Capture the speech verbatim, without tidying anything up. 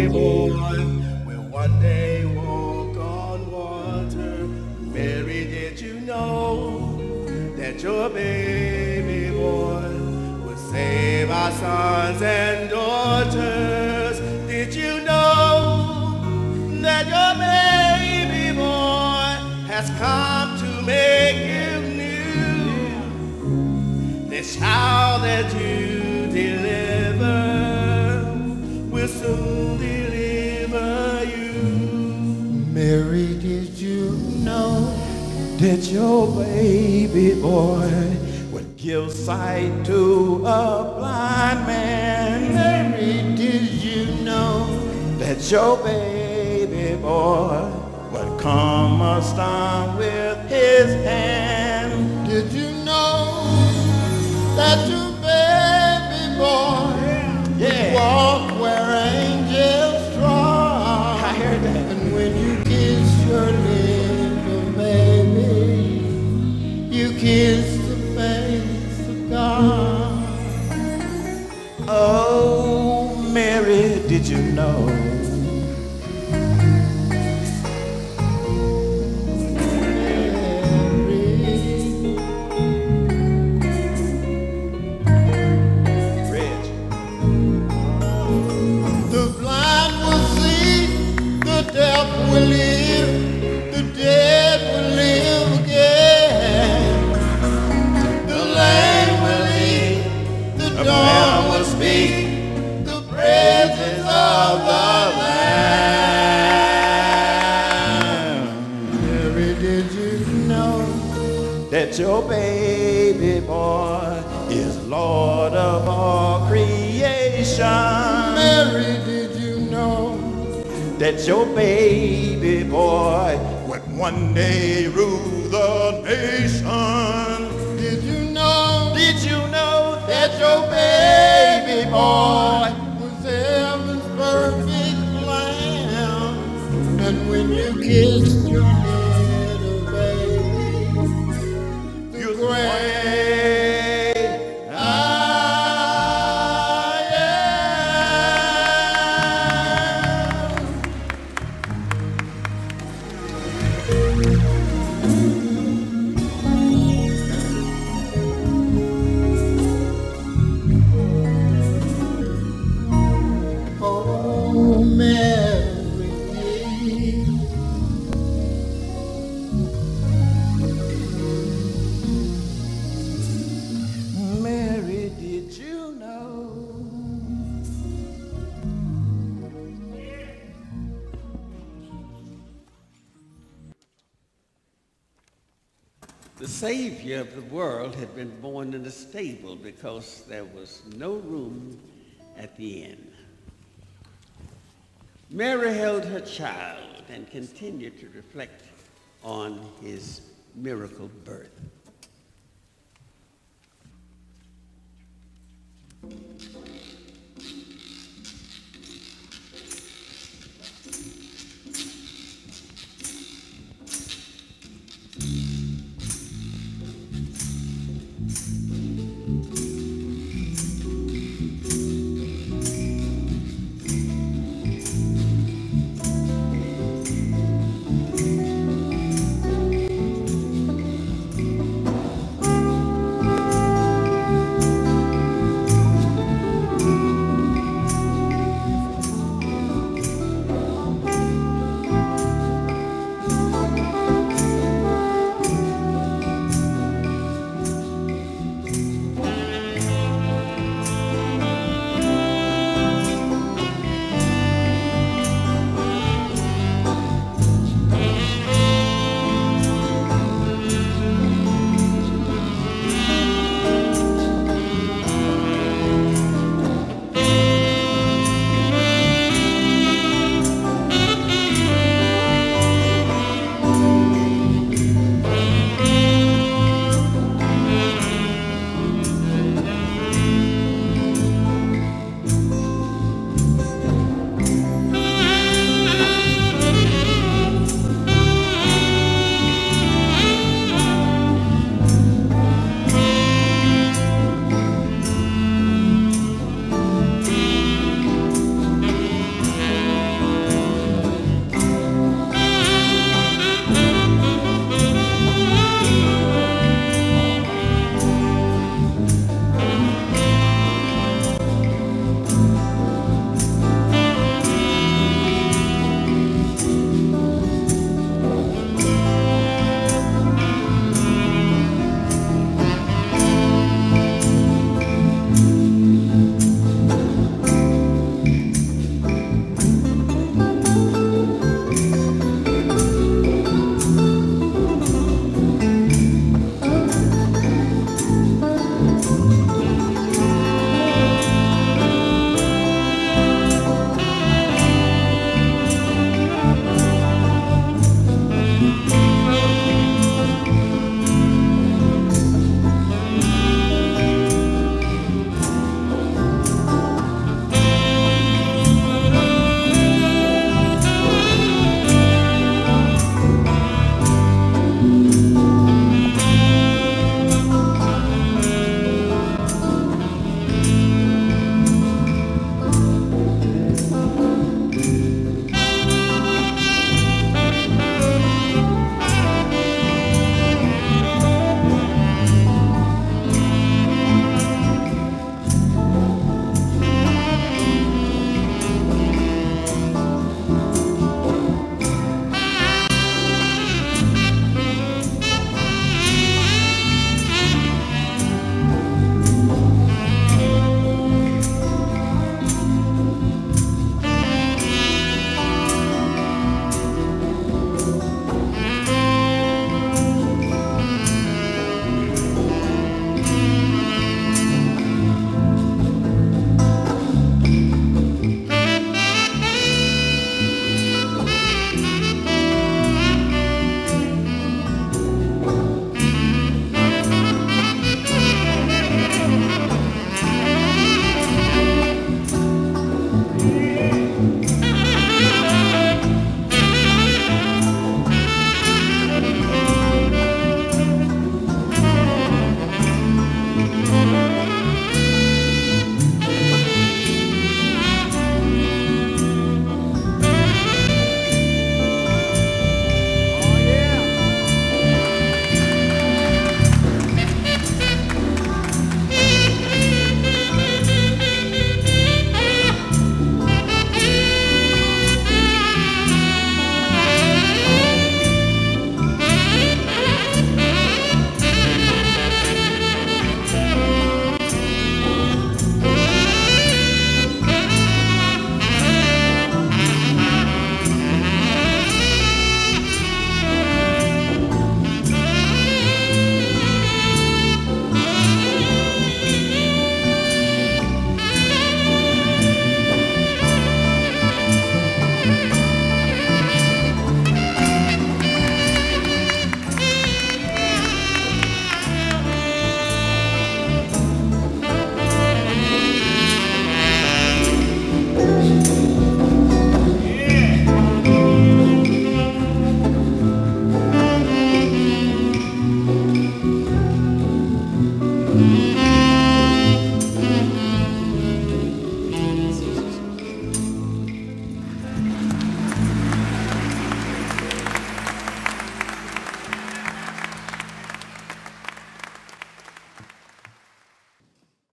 boy will one day walk on water. Mary, did you know that your baby boy will save our sons and daughters? Did you know that your baby boy has come to make you new? This child that you deliver will soon deliver you. Mary, did you know that your baby boy would give sight to a blind man? Mary, did you know that your baby boy would calm a storm with his hand? Did you know that your baby boy yeah. walk where angels trod? I heard that. And when you kiss your little baby, you kiss the face of God. Oh, Mary, did you know? The deaf will live, the dead will live again. The lame will lead, the dumb will speak, the praises of the Lamb. Mary, did you know that your baby boy is Lord of all creation? Mary, did you know that your baby boy would one day rule the nation? Did you know, did you know that your baby boy was heaven's perfect lamb? And when you kissed your little baby, the great I Oh, Mary, Mary, did you know? The Savior of the world had been born in a stable because there was no room at the inn. Mary held her child and continued to reflect on his miracle birth.